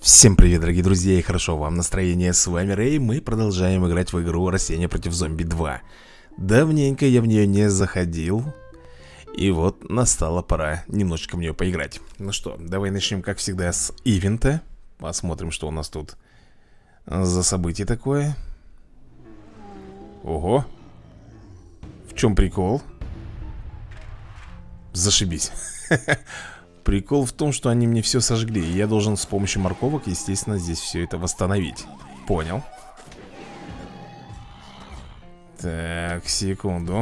Всем привет, дорогие друзья, и хорошо вам настроение. С вами Рэй, мы продолжаем играть в игру Растения против зомби 2. Давненько я в нее не заходил, и вот настала пора немножечко в нее поиграть. Ну что, давай начнем, как всегда, с ивента. Посмотрим, что у нас тут за событие такое. Ого. В чем прикол? Зашибись. Прикол в том, что они мне все сожгли, и я должен с помощью морковок, естественно, здесь все это восстановить. Понял. Так, секунду.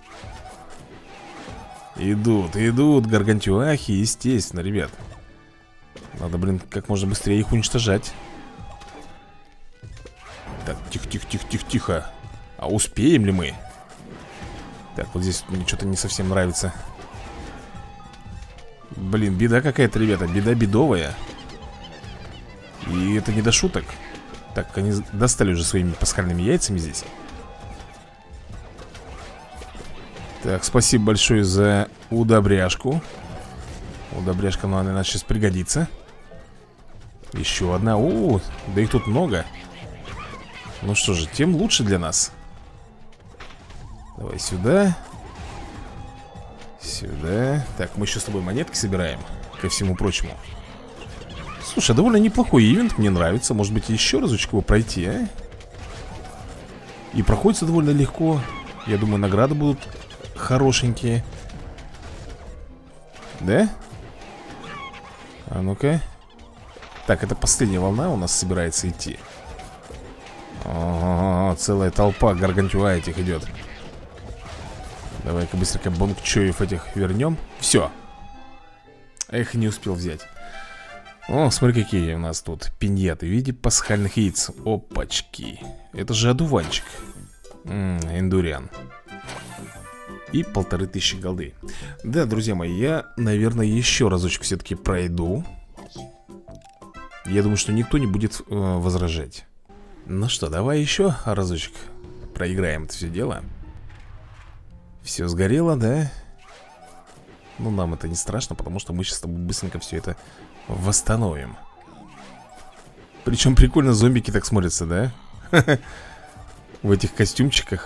Идут гаргантюахи, естественно, ребят. Надо, блин, как можно быстрее их уничтожать. Так, тихо. А успеем ли мы? Так, вот здесь мне что-то не совсем нравится. Блин, беда какая-то, ребята, беда бедовая. И это не до шуток. Так, они достали уже своими пасхальными яйцами здесь. Так, спасибо большое за удобряшку. Удобряшка, ну, она, наверное, сейчас пригодится. Еще одна, да их тут много. Ну что же, тем лучше для нас. Давай сюда. Сюда. Так, мы еще с тобой монетки собираем, ко всему прочему. Слушай, довольно неплохой ивент, мне нравится. Может быть, еще разочек его пройти, а? И проходится довольно легко. Я думаю, награды будут хорошенькие. Да? А ну-ка. Так, это последняя волна у нас собирается идти. О, целая толпа гаргантюа этих идет. Давай-ка быстренько бонгчоев этих вернем. Все. Эх, не успел взять. О, смотри, какие у нас тут пиньяты в виде пасхальных яиц. Опачки. Это же одуванчик. Эндуриан. И 1500 голды. Да, друзья мои, я, наверное, еще разочек все-таки пройду. Я думаю, что никто не будет возражать. Ну что, давай еще разочек проиграем это все дело. Все сгорело, да? Ну, нам это не страшно, потому что мы сейчас с тобой быстренько все это восстановим. Причем прикольно зомбики так смотрятся, да? В этих костюмчиках.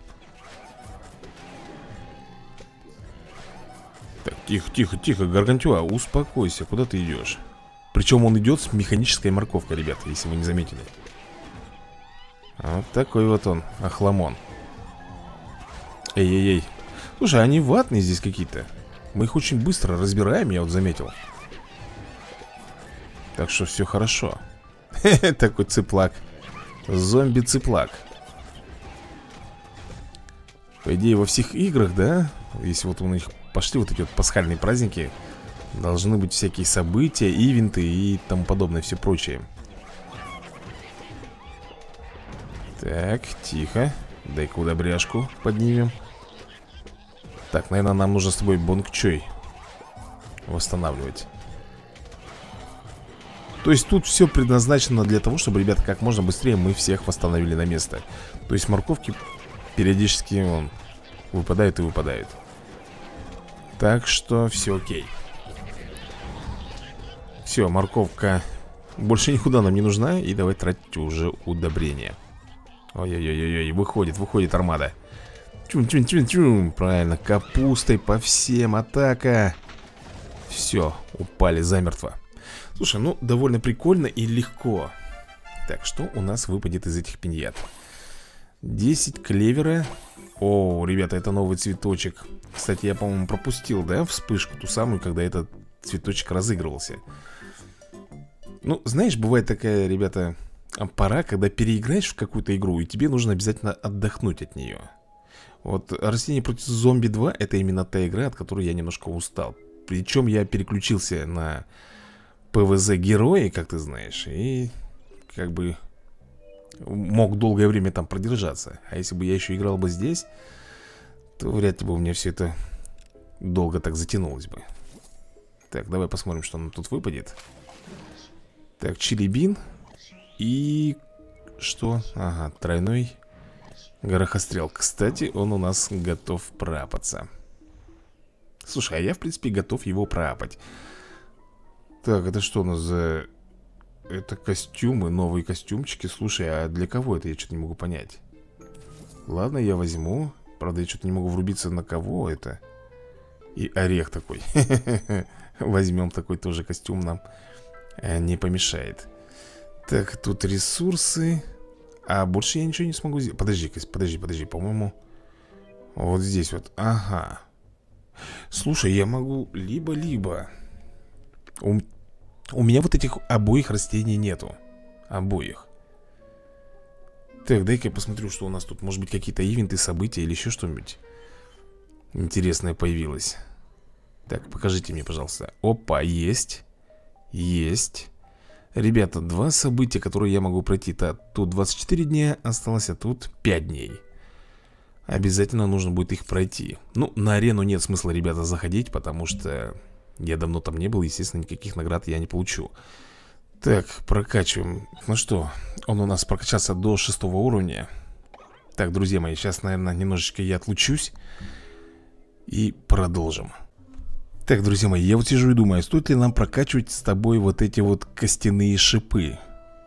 Так, тихо, гаргантюа, успокойся, куда ты идешь? Причем он идет с механической морковкой, ребята, если вы не заметили. Вот такой вот он, охламон. Эй. Слушай, они ватные здесь какие-то. Мы их очень быстро разбираем, я вот заметил. Так что все хорошо. Такой цыплак. Зомби-цыплак. По идее, во всех играх, да? Если вот у них пошли вот эти вот пасхальные праздники, должны быть всякие события, ивенты и тому подобное, все прочее. Так, тихо. Дай-ка удобряшку поднимем. Так, наверное, нам нужно с тобой бонгчой восстанавливать. То есть тут все предназначено для того, чтобы, ребята, как можно быстрее мы всех восстановили на место. То есть морковки периодически выпадают и выпадают. Так что все окей. Все, морковка больше никуда нам не нужна. И давай тратить уже удобрения. Ой-ой-ой-ой, выходит армада. Чум. Правильно, капустой по всем, атака. Все, упали замертво. Слушай, ну, довольно прикольно и легко. Так, что у нас выпадет из этих пиньят? 10 клевера. О, ребята, это новый цветочек. Кстати, я, по-моему, пропустил, да, вспышку ту самую, когда этот цветочек разыгрывался. Ну, знаешь, бывает такая, ребята, пора, когда переиграешь в какую-то игру, и тебе нужно обязательно отдохнуть от нее. Вот Растения против зомби 2 это именно та игра, от которой я немножко устал. Причем я переключился на ПВЗ герои, как ты знаешь, и как бы мог долгое время там продержаться. А если бы я еще играл бы здесь, то вряд ли бы у меня все это долго так затянулось бы. Так, давай посмотрим, что нам тут выпадет. Так, чили-бин. И что? Ага, тройной горохострел. Кстати, он у нас готов проапаться. Слушай, а я, в принципе, готов его проапать. Так, это что у нас за Это костюмы, новые костюмчики. Слушай, а для кого это? Я что-то не могу понять. Ладно, я возьму. Правда, я что-то не могу врубиться, на кого это. И орех такой. Возьмем такой тоже костюм, нам не помешает. Так, тут ресурсы. А больше я ничего не смогу сделать. Подожди, по-моему. Вот здесь вот, ага. Слушай, я могу либо-либо. У меня вот этих обоих растений нету. Обоих. Так, дай-ка я посмотрю, что у нас тут. Может быть, какие-то ивенты, события или еще что-нибудь интересное появилось. Так, покажите мне, пожалуйста. Опа, есть. Есть. Ребята, 2 события, которые я могу пройти. Тут 24 дня осталось, а тут 5 дней. Обязательно нужно будет их пройти. Ну, на арену нет смысла, ребята, заходить, потому что я давно там не был, естественно, никаких наград я не получу. Так, прокачиваем. Ну что, он у нас прокачался до 6 уровня. Так, друзья мои, сейчас, наверное, немножечко я отлучусь и продолжим. Так, друзья мои, я вот сижу и думаю, стоит ли нам прокачивать с тобой вот эти вот костяные шипы.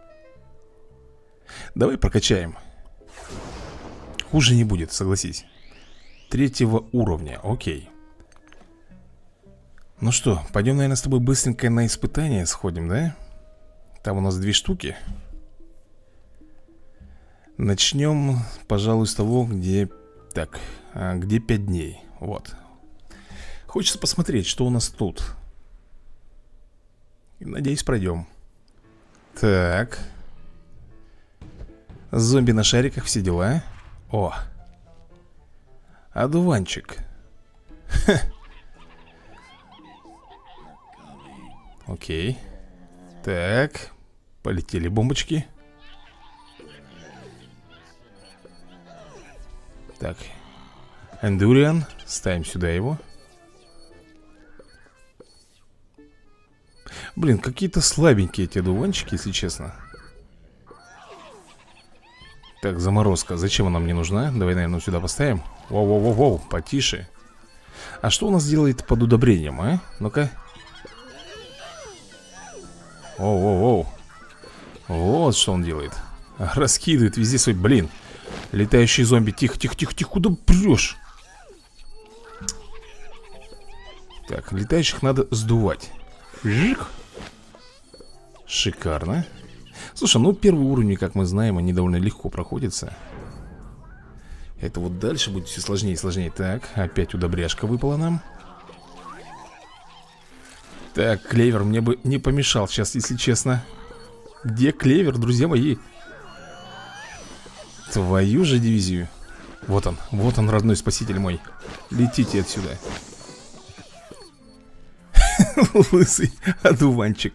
Давай прокачаем. Хуже не будет, согласись. 3-го уровня, окей. Ну что, пойдем, наверное, с тобой быстренько на испытание сходим, да? Там у нас 2 штуки. Начнем, пожалуй, с того, где... Так, где 5 дней. Вот. Хочется посмотреть, что у нас тут. Надеюсь, пройдем. Так. Зомби на шариках, все дела. О, одуванчик. Ха. Окей. Так, полетели бомбочки. Так, Эндуриан, ставим сюда его. Блин, какие-то слабенькие эти одуванчики, если честно. Так, заморозка, зачем она мне нужна? Давай, наверное, сюда поставим. Воу-воу-воу-воу, потише. А что у нас делает под удобрением, а? Ну-ка. Воу-воу-воу. Вот что он делает. Раскидывает везде свой, блин. Летающий зомби, тихо-тихо-тихо-тихо, куда прешь? Так, летающих надо сдувать. Жик. Шикарно. Слушай, ну первый уровень, как мы знаем, они довольно легко проходятся. Это вот дальше будет все сложнее и сложнее. Так, опять удобряшка выпала нам. Так, клевер мне бы не помешал сейчас, если честно. Где клевер, друзья мои? Твою же дивизию. Вот он, родной спаситель мой. Летите отсюда. Лысый одуванчик.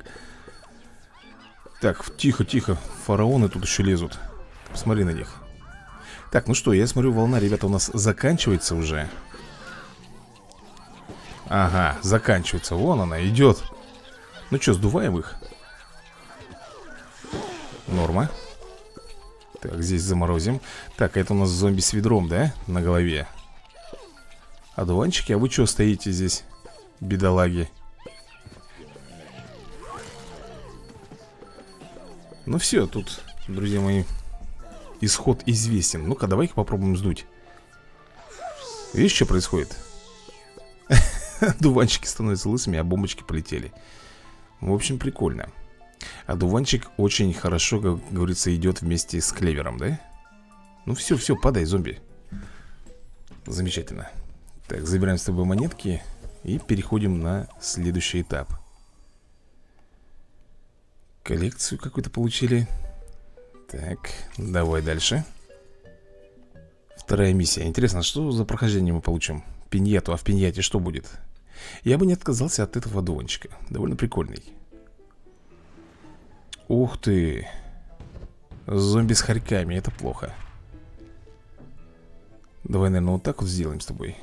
Так, тихо-тихо. Фараоны тут еще лезут. Посмотри на них. Так, ну что, я смотрю, волна, ребята, у нас заканчивается уже. Ага, заканчивается. Вон она, идет. Ну что, сдуваем их? Норма. Так, здесь заморозим. Так, это у нас зомби с ведром, да? На голове. Одуванчики, а вы что стоите здесь, бедолаги? Ну все, тут, друзья мои, исход известен. Ну-ка, давай-ка попробуем сдуть. Видишь, что происходит? Одуванчики становятся лысыми, а бомбочки полетели. В общем, прикольно. Одуванчик очень хорошо, как говорится, идет вместе с клевером, да? Ну все, падай, зомби. Замечательно. Так, забираем с тобой монетки и переходим на следующий этап. Коллекцию какую-то получили. Так, давай дальше. Вторая миссия. Интересно, что за прохождение мы получим? Пиньяту, а в пиньяте что будет? Я бы не отказался от этого одуванчика. Довольно прикольный. Ух ты. Зомби с хорьками, это плохо. Давай, наверное, вот так вот сделаем с тобой.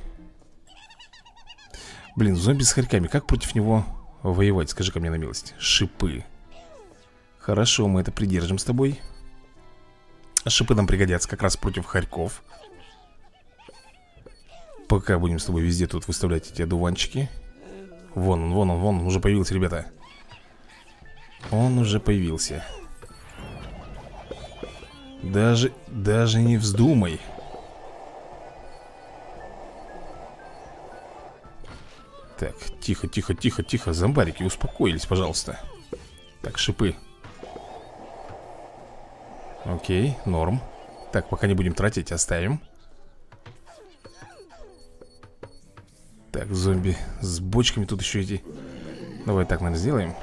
Блин, зомби с хорьками, как против него воевать? Скажи-ка мне на милость. Шипы. Хорошо, мы это придержим с тобой. Шипы нам пригодятся как раз против хорьков. Пока будем с тобой везде тут выставлять эти одуванчики. Вон он, уже появился, ребята. он уже появился. Даже не вздумай. Так, тихо, тихо, тихо, тихо. Зомбарики, успокоились, пожалуйста. Так, шипы. Окей, норм. Так, пока не будем тратить, оставим. Так, зомби с бочками тут еще эти. Давай так, наверное, сделаем.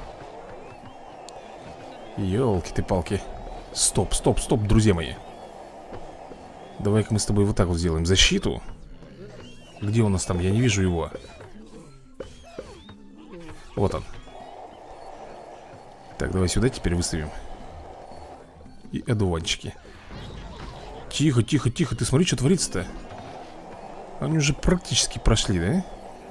Ёлки-ты-палки. Стоп, стоп, стоп, друзья мои. Давай-ка мы с тобой вот так вот сделаем защиту. Где у нас там? Я не вижу его. Вот он. Так, давай сюда теперь выставим. И одуванчики. Тихо, тихо, тихо. Ты смотри, что творится-то. Они уже практически прошли, да?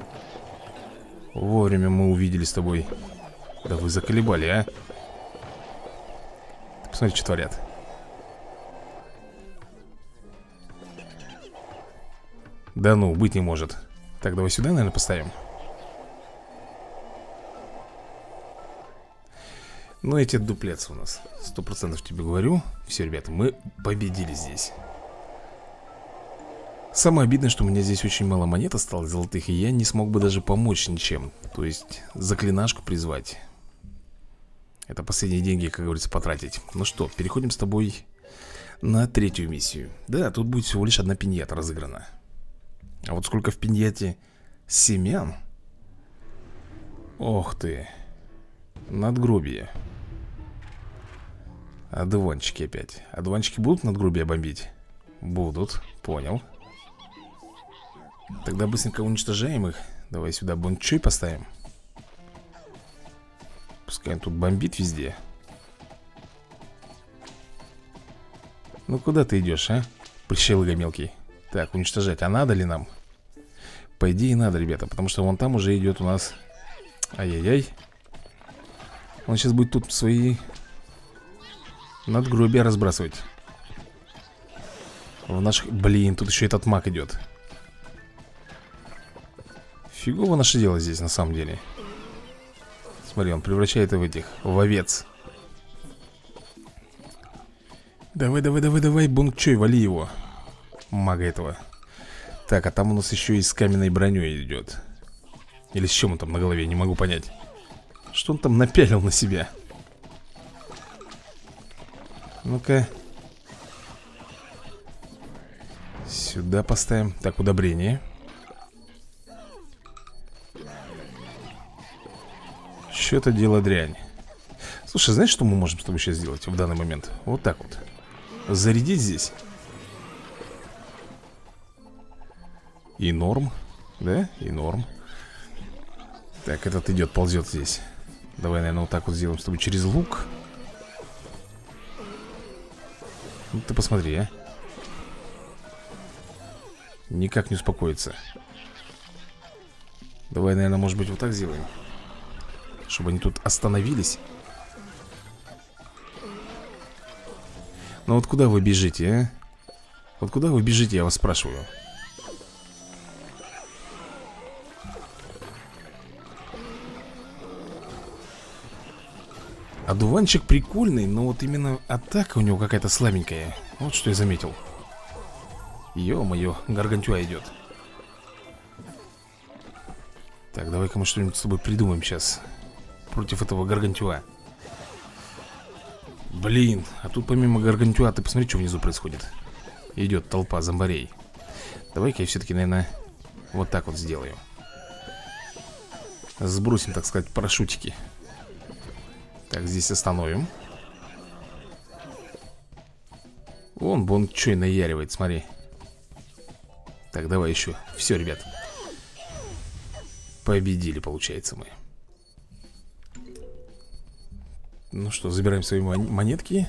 Вовремя мы увидели с тобой. Да вы заколебали, а. Ты посмотри, что творят. Да ну, быть не может. Так, давай сюда, наверное, поставим. Ну, эти дуплецы у нас 100% тебе говорю. Все, ребята, мы победили здесь. Самое обидное, что у меня здесь очень мало монет осталось золотых, и я не смог бы даже помочь ничем. То есть заклинашку призвать. Это последние деньги, как говорится, потратить. Ну что, переходим с тобой на третью миссию. Да, тут будет всего лишь одна пиньята разыграна. А вот сколько в пиньяте семян. Ох ты. Надгробие. Одуванчики опять. Одуванчики будут надгробие бомбить? Будут, понял. Тогда быстренько уничтожаем их. Давай сюда бончой поставим. Пускай он тут бомбит везде. Ну куда ты идешь, а? Прищелыга мелкий. Так, уничтожать, а надо ли нам? По идее надо, ребята, потому что вон там уже идет у нас. Ай-яй-яй. Он сейчас будет тут свои надгробия разбрасывать. В наших... Блин, тут еще этот маг идет. Фигово наше дело здесь, на самом деле. Смотри, он превращает в этих, в овец. Давай, давай, давай, давай, бункчой, вали его. Мага этого. Так, а там у нас еще и с каменной броней идет. Или с чем он там на голове, не могу понять. Что он там напялил на себя? Ну-ка. Сюда поставим. Так, удобрение. Что-то дело дрянь. Слушай, знаешь, что мы можем с тобой сейчас сделать в данный момент? Вот так вот. Зарядить здесь. И норм. Да? И норм. Так, этот идет, ползет здесь. Давай, наверное, вот так вот сделаем с тобой через лук. Ну ты посмотри, а. Никак не успокоится. Давай, наверное, может быть, вот так сделаем. Чтобы они тут остановились. Ну вот куда вы бежите, а? Вот куда вы бежите, я вас спрашиваю. Одуванчик прикольный, но вот именно атака у него какая-то слабенькая. Вот что я заметил. Ё-моё, гаргантюа идет. Так, давай-ка мы что-нибудь с тобой придумаем сейчас против этого гаргантюа. Блин, а тут помимо гаргантюа, ты посмотри, что внизу происходит. Идет толпа зомбарей. Давай-ка я все-таки, наверное, вот так вот сделаю. Сбросим, так сказать, парашютики. Так, здесь остановим. Вон что и наяривает, смотри. Так, давай еще. Все, ребят. Победили, получается, мы. Ну что, забираем свои монетки.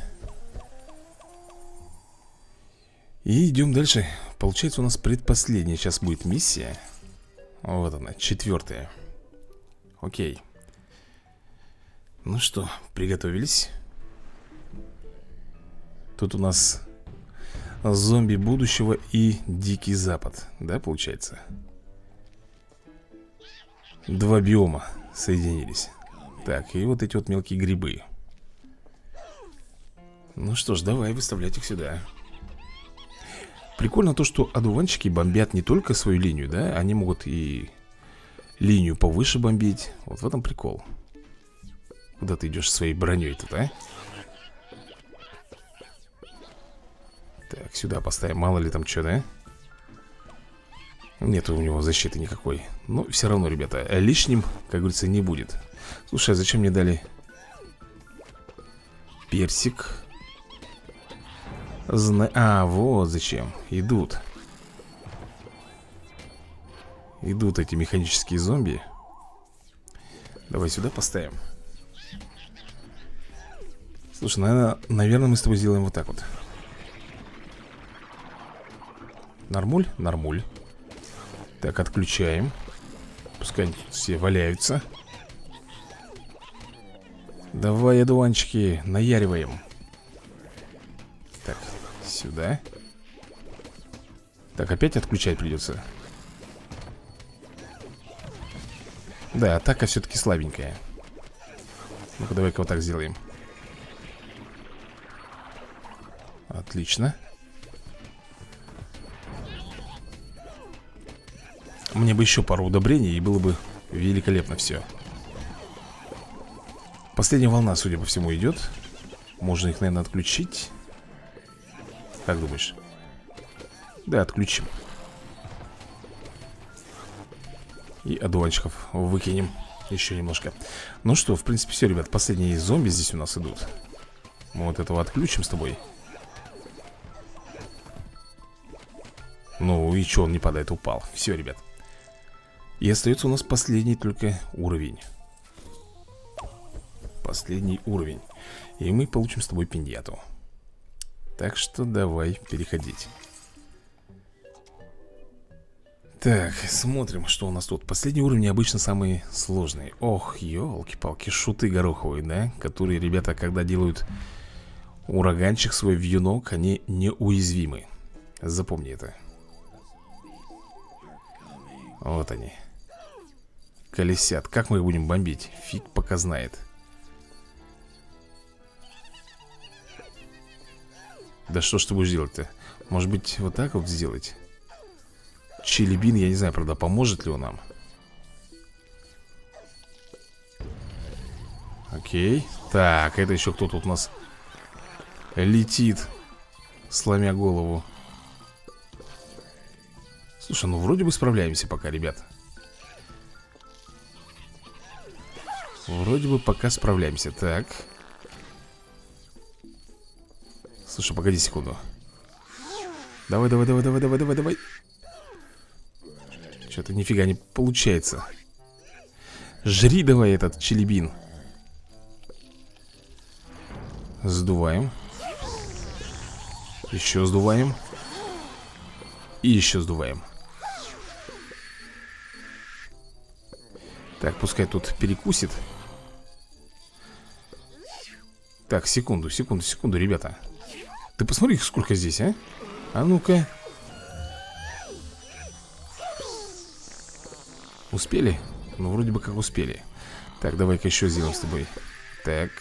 И идем дальше. Получается, у нас предпоследняя сейчас будет миссия. Вот она, 4-я. Окей. Ну что, приготовились. Тут у нас зомби будущего и Дикий Запад. Да, получается? Два биома соединились. Так, и вот эти вот мелкие грибы. Ну что ж, давай выставлять их сюда. Прикольно то, что одуванчики бомбят не только свою линию, да? Они могут и линию повыше бомбить. Вот в этом прикол. Куда ты идешь своей броней тут, а? Так, сюда поставим, мало ли там что, да? Нет у него защиты никакой. Но все равно, ребята, лишним, как говорится, не будет. Слушай, а зачем мне дали персик? А, вот зачем. Идут. Идут эти механические зомби. Давай сюда поставим. Слушай, наверное, мы с тобой сделаем вот так вот. Нормуль? Нормуль. Так, отключаем. Пускай все валяются. Давай, одуванчики, наяриваем. Так, сюда. Так, опять отключать придется. Да, атака все-таки слабенькая. Ну-ка, давай-ка вот так сделаем. Отлично. Мне бы еще пару удобрений, и было бы великолепно все. Последняя волна, судя по всему, идет. Можно их, наверное, отключить. Как думаешь? Да, отключим. И одуванчиков выкинем еще немножко. Ну что, в принципе, все, ребят. Последние зомби здесь у нас идут. Мы вот этого отключим с тобой. Ну и что, он не падает, упал. Все, ребят. И остается у нас последний только уровень. Последний уровень. И мы получим с тобой пиньяту. Так что давай переходить. Так, смотрим, что у нас тут. Последние уровни обычно самые сложные. Ох, елки-палки, шуты гороховые, да? Которые, ребята, когда делают ураганчик свой вьюнок, они неуязвимы. Запомни это. Вот они. Колесят. Как мы их будем бомбить? Фиг пока знает. Да что ж ты будешь делать-то? Может быть, вот так вот сделать? Чилибин, я не знаю, правда, поможет ли он нам. Окей. Так, это еще кто тут у нас летит, сломя голову. Слушай, ну вроде бы справляемся пока, ребят. Вроде бы пока справляемся. Так. Слушай, погоди секунду. Давай, давай, давай, давай, давай, давай, давай. Что-то нифига не получается. Жри давай этот чилибин. Сдуваем. Еще сдуваем. И еще сдуваем. Так, пускай тут перекусит. Так, секунду, секунду, секунду, ребята. Ты посмотри, сколько здесь, а? А ну-ка. Успели? Ну, вроде бы как успели. Так, давай-ка еще сделаем с тобой. Так.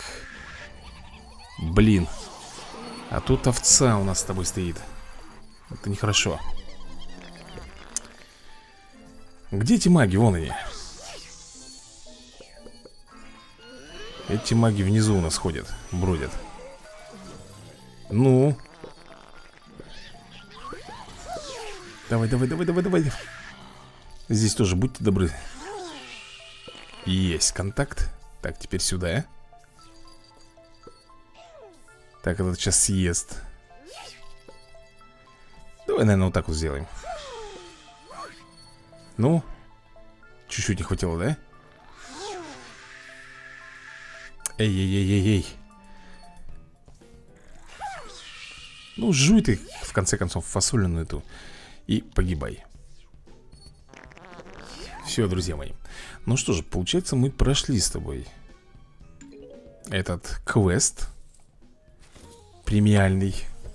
Блин. А тут овца у нас с тобой стоит. Это нехорошо. Где эти маги? Вон они. Эти маги внизу у нас ходят, бродят. Ну. Давай, давай, давай, давай, давай. Здесь тоже будьте добры. Есть контакт. Так, теперь сюда. Так, этот сейчас съест. Давай, наверное, вот так вот сделаем. Ну. Чуть-чуть не хватило, да? Эй-эй-эй-эй-эй. Ну, жуй ты, в конце концов, фасолину эту. И погибай. Все, друзья мои. Ну что же, получается, мы прошли с тобой этот квест премиальный.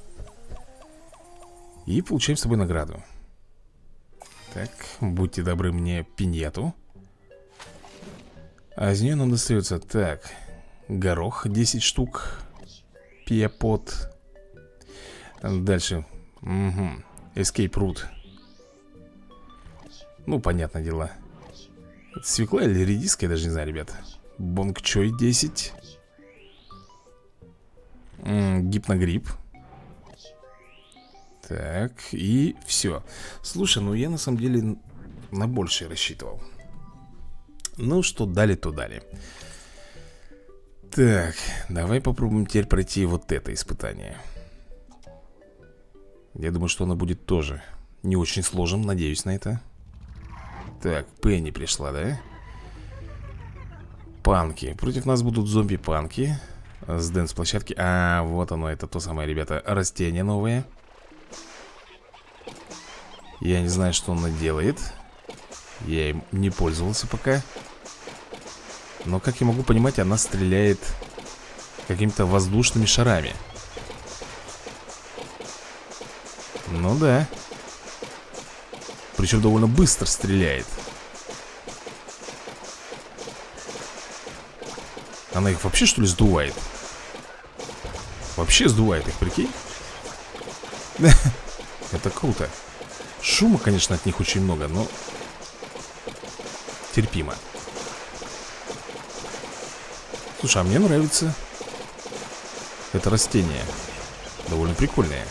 И получаем с тобой награду. Так, будьте добры мне пиньяту. А из нее нам достается, так, горох 10 штук. Пиапот. Дальше. Угу. Escape route. Ну, понятное дело. Это свекла или редиска, я даже не знаю, ребят. Бонгчой 10. Гипногрипп. Так, и все. Слушай, ну я на самом деле на большее рассчитывал. Ну, что дали, то дали. Так, давай попробуем теперь пройти вот это испытание. Я думаю, что оно будет тоже не очень сложным, надеюсь на это. Так, Пенни пришла, да? Панки. Против нас будут зомби-панки. С дэнс-площадки. А, вот оно, это то самое, ребята. Растение новое. Я не знаю, что оно делает. Я им не пользовался пока. Но, как я могу понимать, она стреляет какими-то воздушными шарами. Ну да. Причем довольно быстро стреляет. Она их вообще, что ли, сдувает? Вообще сдувает их, прикинь? Это круто. Шума, конечно, от них очень много, но терпимо. Слушай, а мне нравится это растение. Довольно прикольное.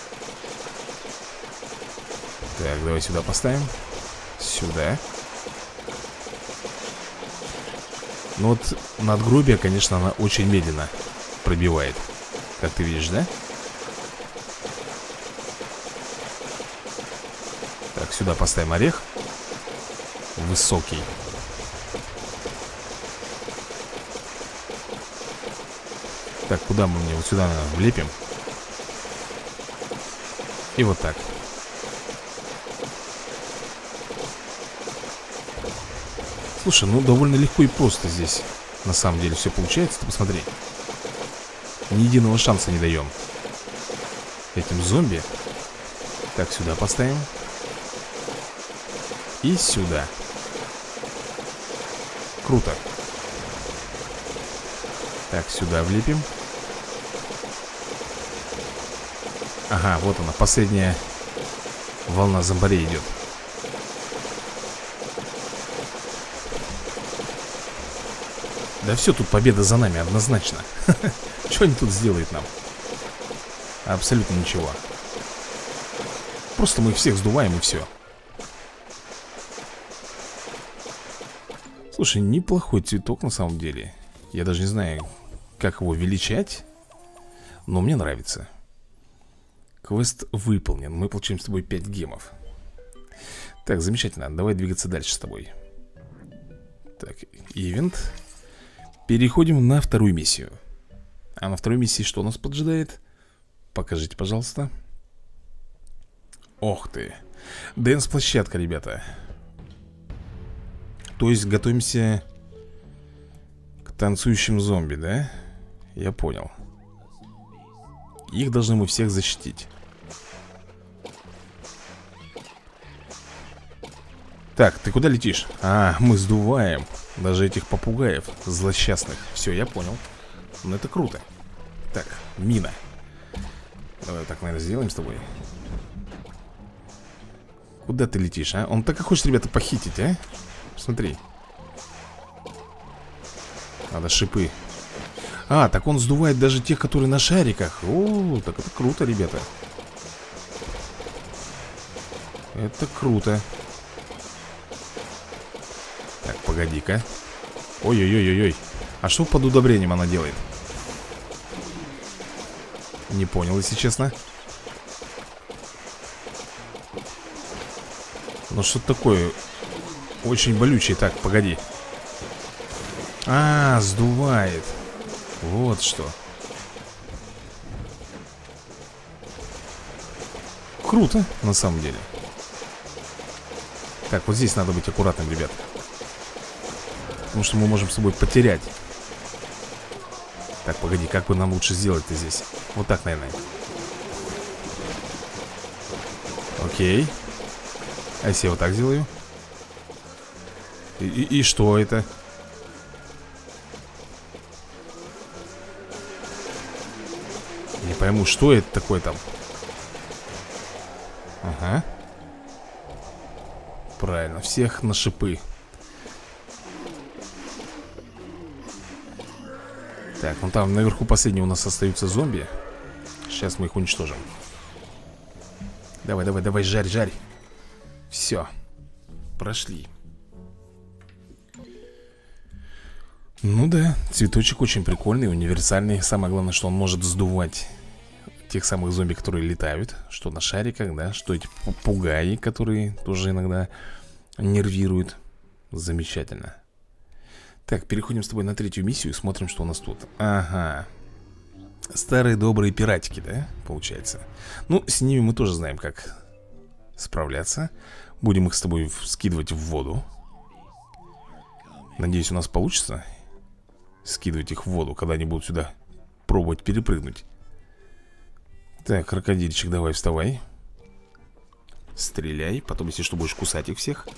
Так, давай сюда поставим. Сюда. Ну вот надгробие, конечно, она очень медленно пробивает. Как ты видишь, да? Так, сюда поставим орех. Высокий. Так, куда мы мне? Вот сюда влепим. И вот так. Слушай, ну довольно легко и просто здесь на самом деле все получается. Ты посмотри. Ни единого шанса не даем этим зомби. Так, сюда поставим. И сюда. Круто. Так, сюда влепим. Ага, вот она, последняя волна зомбарей идет. Да все, тут победа за нами, однозначно. Что они тут сделают нам? Абсолютно ничего. Просто мы их всех сдуваем и все. Слушай, неплохой цветок на самом деле. Я даже не знаю, как его величать, но мне нравится. Квест выполнен. Мы получим с тобой 5 гемов. Так, замечательно. Давай двигаться дальше с тобой. Так, ивент. Переходим на вторую миссию. А на второй миссии что нас поджидает? Покажите, пожалуйста. Ох ты. Дэнс-площадка, ребята. То есть готовимся к танцующим зомби, да? Я понял. Их должны мы всех защитить. Так, ты куда летишь? А, мы сдуваем даже этих попугаев злосчастных. Все, я понял. Ну это круто. Так, мина. Давай так, наверное, сделаем с тобой. Куда ты летишь, а? Он так и хочет, ребята, похитить, а? Смотри. Надо шипы. А, так он сдувает даже тех, которые на шариках. О, так это круто, ребята. Это круто. Так, погоди-ка. Ой-ой-ой-ой-ой. А что под удобрением она делает? Не понял, если честно. Ну что такое? Очень болючий. Так, погоди. А, сдувает. Вот что. Круто, на самом деле. Так, вот здесь надо быть аккуратным, ребят. Потому что мы можем с собой потерять. Так, погоди, как бы нам лучше сделать-то здесь? Вот так, наверное. Окей. А если я вот так сделаю? И что это? Не пойму, что это такое там. Ага. Правильно, всех на шипы. Так, вон там наверху последний у нас остаются зомби. Сейчас мы их уничтожим. Давай, давай, давай, жарь, жарь. Все. Прошли. Ну да, цветочек очень прикольный, универсальный. Самое главное, что он может сдувать тех самых зомби, которые летают. Что на шариках, да, что эти попугаи, которые тоже иногда нервируют. Замечательно. Так, переходим с тобой на третью миссию и смотрим, что у нас тут. Ага. Старые добрые пиратики, да, получается. Ну, с ними мы тоже знаем, как справляться. Будем их с тобой скидывать в воду. Надеюсь, у нас получится скидывать их в воду, когда они будут сюда пробовать перепрыгнуть. Так, крокодильчик, давай вставай. Стреляй, потом, если что, будешь кусать их всех.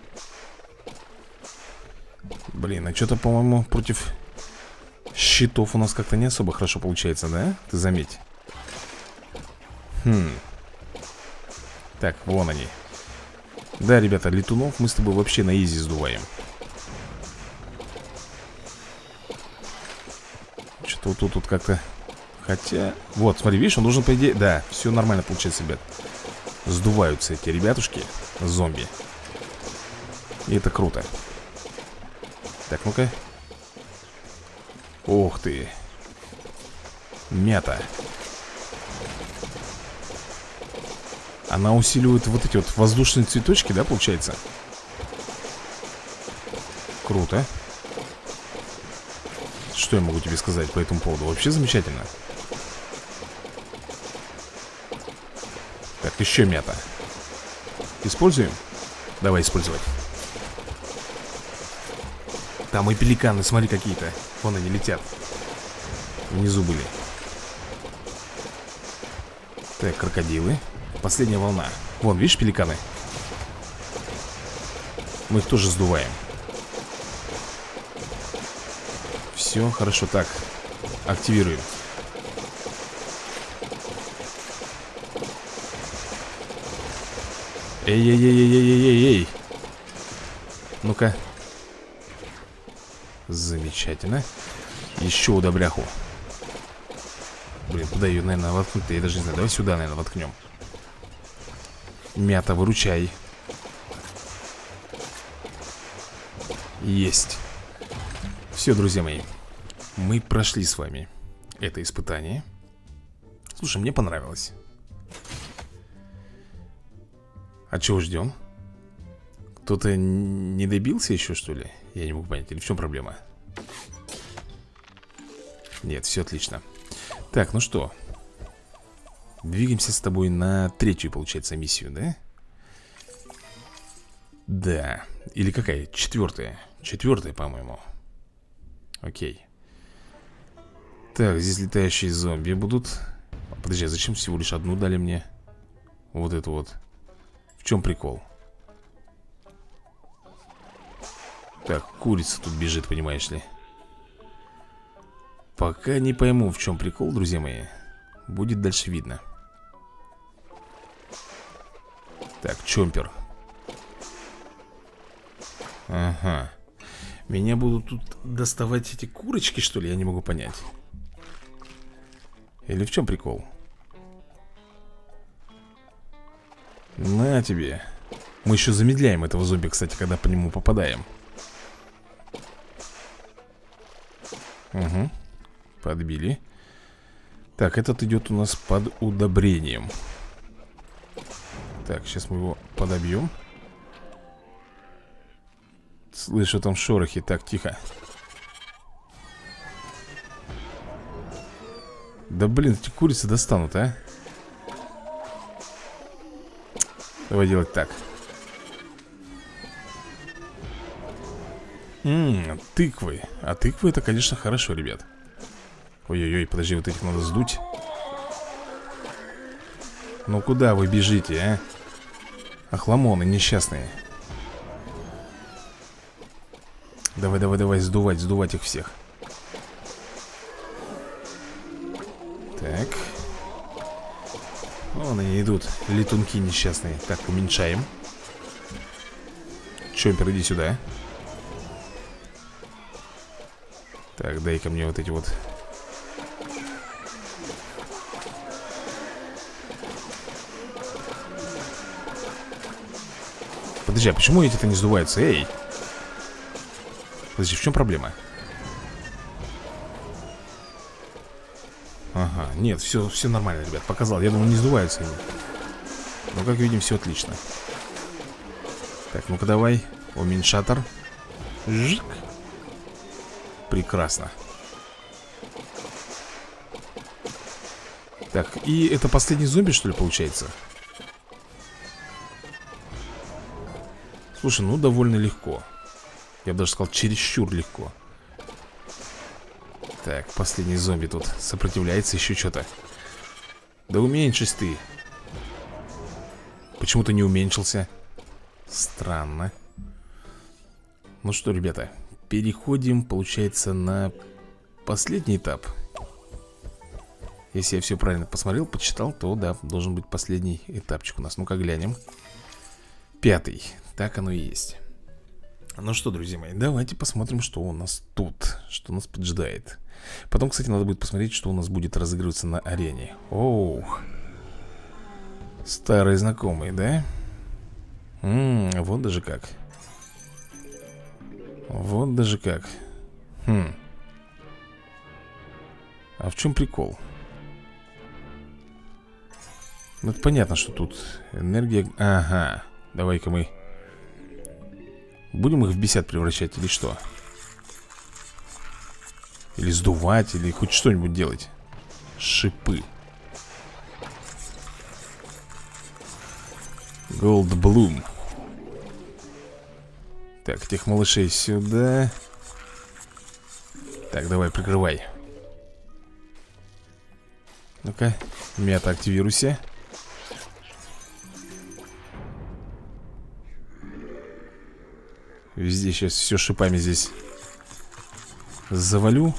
Блин, а что-то, по-моему, против щитов у нас как-то не особо хорошо получается, да? Ты заметь. Так, вон они. Да, ребята, летунов мы с тобой вообще на изи сдуваем. Что-то тут как-то... Хотя... Вот, смотри, видишь, он должен, по идее... Да, все нормально получается, ребят. Сдуваются эти ребятушки, зомби. И это круто. Так, ну-ка. Ух ты. Мята. Она усиливает вот эти вот воздушные цветочки, да, получается? Круто. Что я могу тебе сказать по этому поводу? Вообще замечательно. Так, еще мята. Используем? Давай использовать. Там и пеликаны, смотри, какие-то. Вон они летят. Внизу были. Так, крокодилы. Последняя волна. Вон, видишь, пеликаны? Мы их тоже сдуваем. Все, хорошо, так. Активируем. Эй-эй-эй-эй-эй-эй-эй. Ну-ка. Замечательно. Еще удобряху. Блин, куда ее, наверное, воткнуть-то? Я даже не знаю. Давай сюда, наверное, воткнем. Мята, выручай. Есть. Все, друзья мои. Мы прошли с вами это испытание. Слушай, мне понравилось. А чего ждем? Кто-то не добился еще, что ли? Я не могу понять, или в чем проблема? Нет, все отлично. Так, ну что, двигаемся с тобой на третью, получается, миссию, да? Да. Или какая? Четвертая. Четвертая, по-моему. Окей. Так, здесь летающие зомби будут. Подожди, а зачем всего лишь одну дали мне? Вот эту вот. В чем прикол? Так, курица тут бежит, понимаешь ли. Пока не пойму, в чем прикол, друзья мои. Будет дальше видно. Так, чомпер. Ага. Меня будут тут доставать эти курочки, что ли? Я не могу понять. Или в чем прикол? На тебе. Мы еще замедляем этого зомби, кстати, когда по нему попадаем. Угу. Подбили. Так, этот идет у нас под удобрением. Так, сейчас мы его подобьем. Слышу там шорохи. Так, тихо. Да блин, эти курицы достанут, а? Давай делать так. Тыквы. А тыквы это, конечно, хорошо, ребят. Ой-ой-ой, подожди, вот этих надо сдуть. Ну куда вы бежите, а? Охламоны несчастные. Давай, давай, давай, сдувать их всех. Так. Вон они идут, летунки несчастные. Так, уменьшаем. Чомпер, иди сюда. Так, дай-ка мне вот эти вот. Подожди, а почему эти-то не сдуваются? Эй! Подожди, в чем проблема? Ага, нет, все нормально, ребят, показал. Я думаю, не сдуваются они. Но, как видим, все отлично. Так, ну-ка давай. Уменьшатор. Жик. Прекрасно. Так, и это последний зомби, что ли, получается? Слушай, ну довольно легко. Я бы даже сказал, чересчур легко. Так, последний зомби тут сопротивляется, еще что-то. Да уменьшись ты. Почему-то не уменьшился. Странно. Ну что, ребята, переходим, получается, на последний этап. Если я все правильно посмотрел, почитал, то да, должен быть последний этапчик у нас. Ну-ка глянем. 5-й, так оно и есть. Ну что, друзья мои, давайте посмотрим, что у нас тут. Что нас поджидает. Потом, кстати, надо будет посмотреть, что у нас будет разыгрываться на арене. Оу. Старые знакомые, да? Вот даже как. Вот даже как. А в чем прикол? Ну, это понятно, что тут энергия... Ага. Давай-ка мы будем их в бесят превращать или что? Или сдувать, или хоть что-нибудь делать. Шипы. Gold Bloom. Так, этих малышей сюда. Так, давай, прикрывай. Ну-ка, мята, активируйся. Везде сейчас все шипами здесь завалю,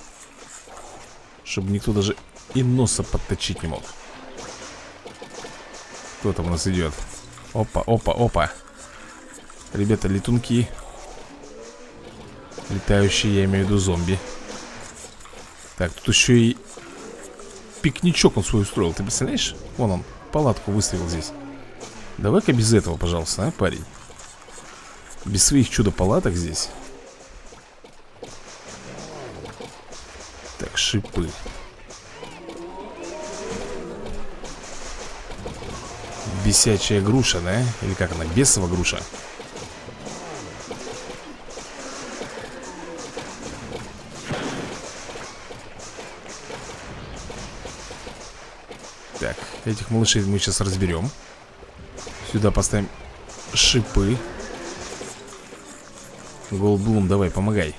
чтобы никто даже и носа подточить не мог. Кто там у нас идет? Опа, опа, опа. Ребята, летунки. Летающие, я имею в виду зомби. Так, тут еще и пикничок он свой устроил. Ты представляешь? Вон он, палатку выставил здесь. Давай-ка без этого, пожалуйста, а, парень? Без своих чудо-палаток здесь. Так, шипы. Бесячая груша, да? Или как она? Бесова груша. Так, этих малышей мы сейчас разберем. Сюда поставим шипы. Голдблум, давай, помогай.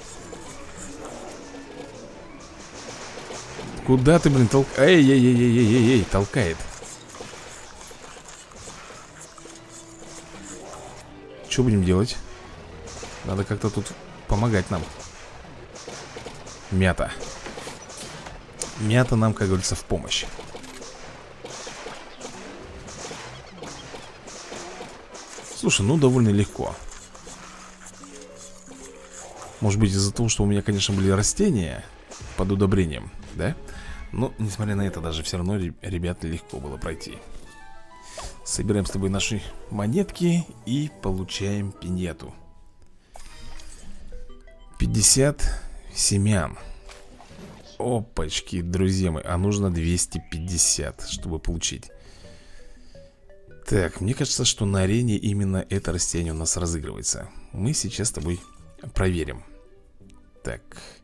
Куда ты, блин, Эй, толкает. Что будем делать? Надо как-то тут помогать нам. Мята. Мята нам, как говорится, в помощь. Слушай, ну довольно легко. Может быть, из-за того, что у меня, конечно, были растения под удобрением, да? Но, несмотря на это, даже все равно, ребят, легко было пройти. Собираем с тобой наши монетки и получаем пиньету. 50 семян. Опачки, друзья мои. А нужно 250, чтобы получить. Так, мне кажется, что на арене именно это растение у нас разыгрывается. Мы сейчас с тобой проверим. Так.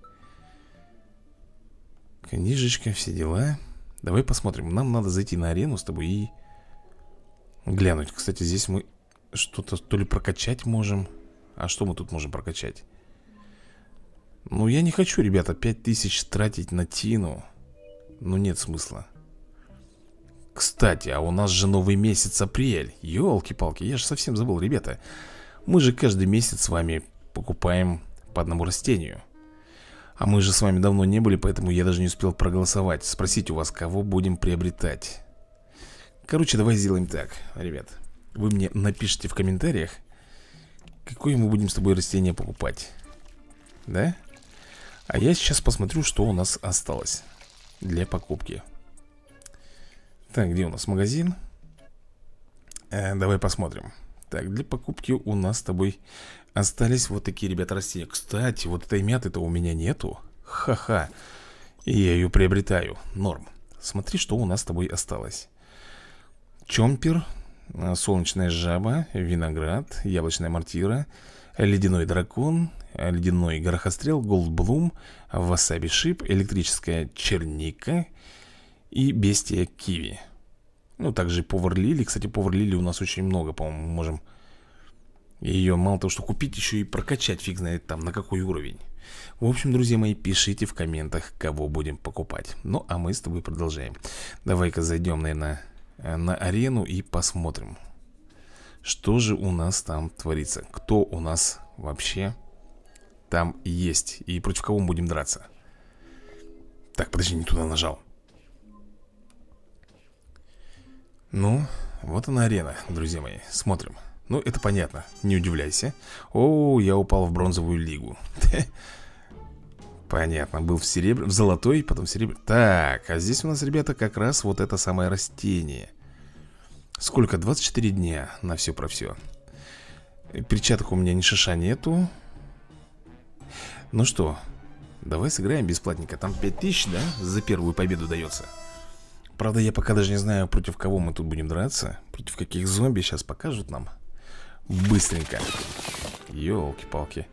Книжечка, все дела. Давай посмотрим. Нам надо зайти на арену с тобой и глянуть. Кстати, здесь мы что-то то ли прокачать можем. А что мы тут можем прокачать? Ну, я не хочу, ребята, 5000 тратить на тину. Ну, нет смысла. Кстати, а у нас же новый месяц апрель. Ёлки-палки, я же совсем забыл, ребята. Мы же каждый месяц с вами покупаем по одному растению. А мы же с вами давно не были, поэтому я даже не успел проголосовать. Спросить у вас, кого будем приобретать. Короче, давай сделаем так, ребят. Вы мне напишите в комментариях, какое мы будем с тобой растение покупать. Да? А я сейчас посмотрю, что у нас осталось для покупки. Так, где у нас магазин? Давай посмотрим. Так, для покупки у нас с тобой остались вот такие, ребята, растения. Кстати, вот этой мяты-то у меня нету. Ха-ха. И я ее приобретаю. Норм. Смотри, что у нас с тобой осталось. Чомпер, солнечная жаба, виноград, яблочная мортира, ледяной дракон, ледяной горохострел, голдблум, васаби шип, электрическая черника и бестия киви. Ну, также повар лили. Кстати, повар лили у нас очень много, по-моему, можем ее мало того, что купить, еще и прокачать, фиг знает там на какой уровень. В общем, друзья мои, пишите в комментах, кого будем покупать. Ну, а мы с тобой продолжаем. Давай-ка зайдем, наверное, на арену и посмотрим, что же у нас там творится. Кто у нас вообще там есть и против кого мы будем драться. Так, подожди, не туда нажал. Ну, вот она арена, друзья мои, смотрим. Ну, это понятно, не удивляйся. О, я упал в бронзовую лигу. Понятно, был в золотой, потом в серебряной. Так, а здесь у нас, ребята, как раз вот это самое растение. Сколько? 24 дня на все про все. Перчаток у меня ни шиша нету. Ну что, давай сыграем бесплатненько. Там 5000, да, за первую победу дается. Правда, я пока даже не знаю, против кого мы тут будем драться. Против каких зомби сейчас покажут нам. Быстренько. Ёлки-палки.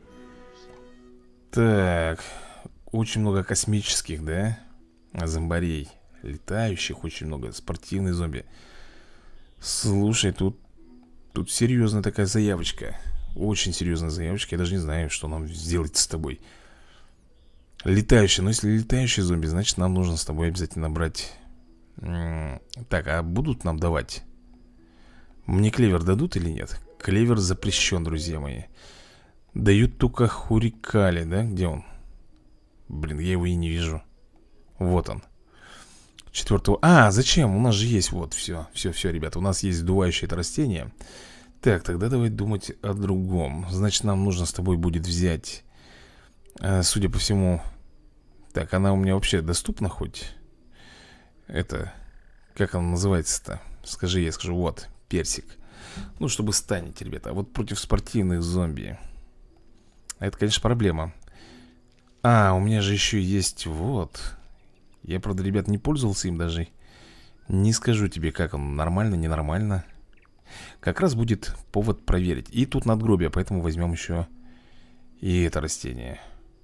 Так, очень много космических, да, зомбарей. Летающих очень много, спортивные зомби. Слушай, тут серьезная такая заявочка. Очень серьезная заявочка. Я даже не знаю, что нам сделать с тобой. Летающие, но если летающие зомби, значит нам нужно с тобой обязательно брать. Так, а будут нам давать? Мне клевер дадут или нет? Клевер запрещен, друзья мои. Дают только хурикали, да? Где он? Блин, я его и не вижу. Вот он. 4-го. А, зачем? У нас же есть, вот, все, ребята. У нас есть сдувающее это растение. Так, тогда давай думать о другом. Значит, нам нужно с тобой будет взять, судя по всему. Так, она у меня вообще доступна хоть? Это, как она называется-то? Скажи, я скажу, вот, персик. Ну, чтобы станете, ребята. А вот против спортивных зомби. Это, конечно, проблема. А, у меня же еще есть, вот. Я, правда, ребят, не пользовался им даже. Не скажу тебе, как он, нормально, ненормально. Как раз будет повод проверить. И тут надгробие, поэтому возьмем еще и это растение.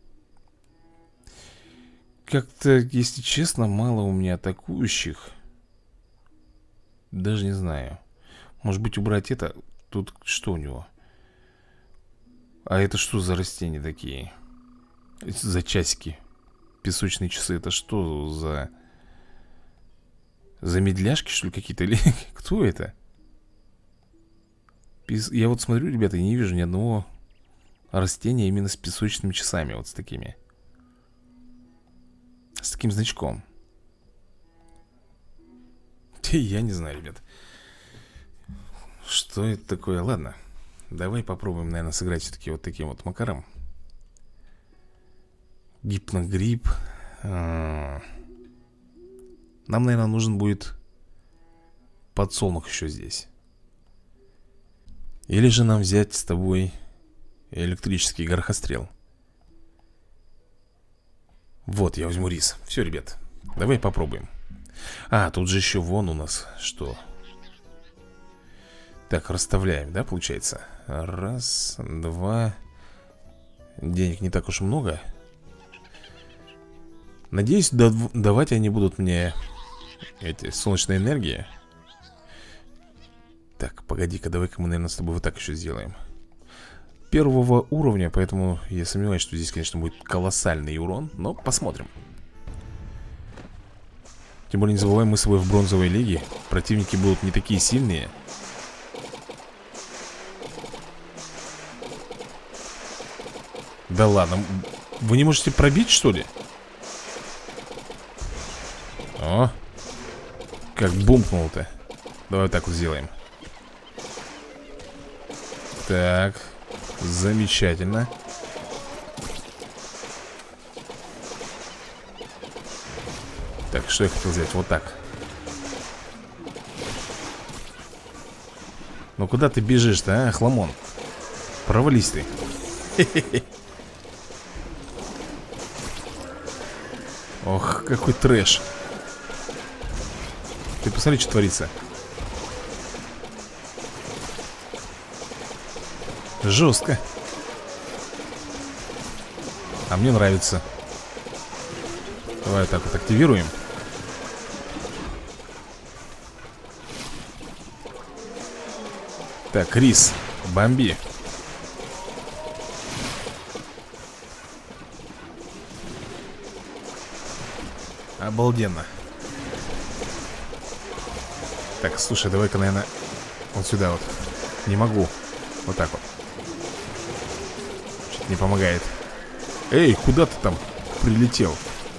Как-то, если честно, мало у меня атакующих. Даже не знаю. Может быть, убрать это? Тут что у него? А это что за растения такие? За часики. Песочные часы. Это что за... За медляшки, что ли, какие-то? Или кто это? Я вот смотрю, ребята, и не вижу ни одного растения именно с песочными часами. Вот с такими. С таким значком. Я не знаю, ребят. Что это такое? Ладно. Давай попробуем, наверное, сыграть все-таки вот таким вот макаром. Гипногрипп. Нам, наверное, нужен будет подсолнух еще здесь. Или же нам взять с тобой электрический горохострел. Вот, я возьму рис. Все, ребят, давай попробуем. А, тут же еще вон у нас что. Так, расставляем, да, получается? Раз, два. Денег не так уж много. Надеюсь, давать они будут мне эти солнечные энергии. Так, погоди-ка, давай-ка мы, наверное, с тобой вот так еще сделаем. Первого уровня, поэтому я сомневаюсь, что здесь, конечно, будет колоссальный урон. Но посмотрим. Тем более не забываем, мы с тобой в бронзовой лиге. Противники будут не такие сильные. Да ладно. Вы не можете пробить, что ли? О, как бумкнул-то. Давай вот так вот сделаем. Так, замечательно. Так, что я хотел взять? Вот так. Ну куда ты бежишь-то, а, хламон? Провались ты. Ох, какой трэш. Ты посмотри, что творится. Жестко. А мне нравится. Давай так вот активируем. Так, Рис, бомби. Обалденно. Так, слушай, давай-ка, наверное, вот сюда вот. Не могу. Вот так вот. Что-то не помогает. Эй, куда ты там прилетел?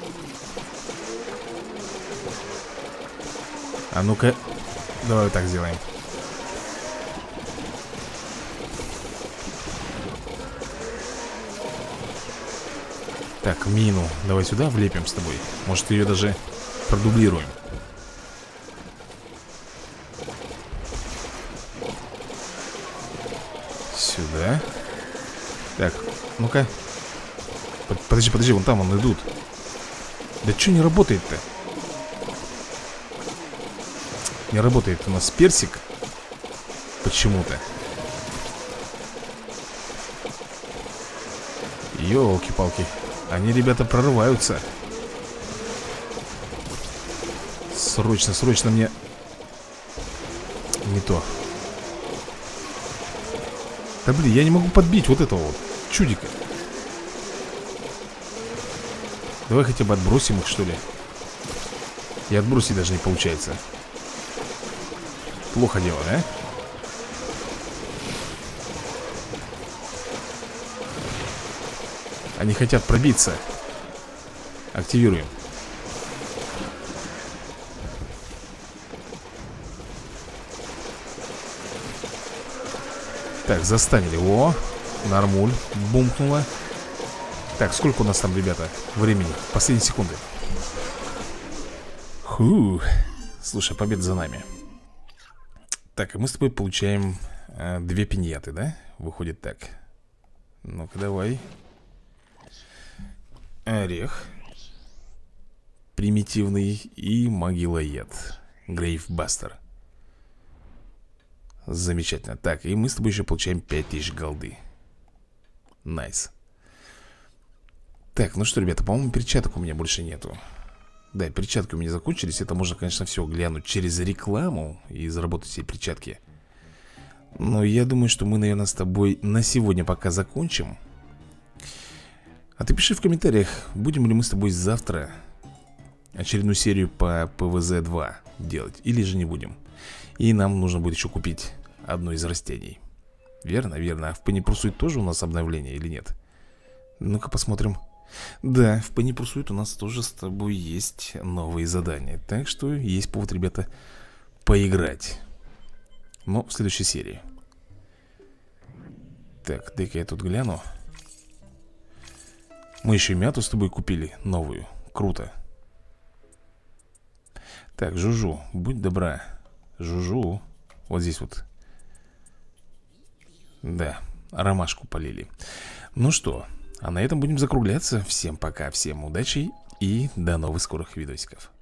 А ну-ка, давай вот так сделаем. Так, мину давай сюда влепим с тобой. Может, ее даже продублируем. Сюда. Так, ну-ка. Подожди, подожди, вон там он идут. Да что не работает-то? Не работает у нас персик. Почему-то. Ёлки-палки. Они, ребята, прорываются. Срочно, срочно мне... Не то. Да блин, я не могу подбить вот этого вот чудика. Давай хотя бы отбросим их, что ли. И отбросить даже не получается. Плохо дело, да? Они хотят пробиться. Активируем. Так, застанили. О, нормуль. Бумкнуло. Так, сколько у нас там, ребята, времени? Последние секунды. Фу. Слушай, победа за нами. Так, и мы с тобой получаем 2 пиньяты, да? Выходит так. Ну-ка, давай. Орех. Примитивный и могилоед. Грейвбастер. Замечательно. Так, и мы с тобой еще получаем 5000 голды. Найс. Так, ну что, ребята, по-моему, перчаток у меня больше нету. Да, перчатки у меня закончились. Это можно, конечно, все глянуть через рекламу и заработать себе перчатки. Но я думаю, что мы, наверное, с тобой на сегодня пока закончим. А ты пиши в комментариях, будем ли мы с тобой завтра очередную серию по ПВЗ-2 делать, или же не будем. И нам нужно будет еще купить одно из растений. Верно, верно. А в Penny Pursuit тоже у нас обновление или нет? Ну-ка посмотрим. Да, в Penny Pursuit у нас тоже с тобой есть новые задания. Так что есть повод, ребята, поиграть. Но в следующей серии. Так, дай-ка я тут гляну. Мы еще и мяту с тобой купили, новую. Круто. Так, Жужу, будь добра. Жужу. Вот здесь вот. Да, ромашку полили. Ну что, а на этом будем закругляться. Всем пока, всем удачи и до новых скорых видосиков.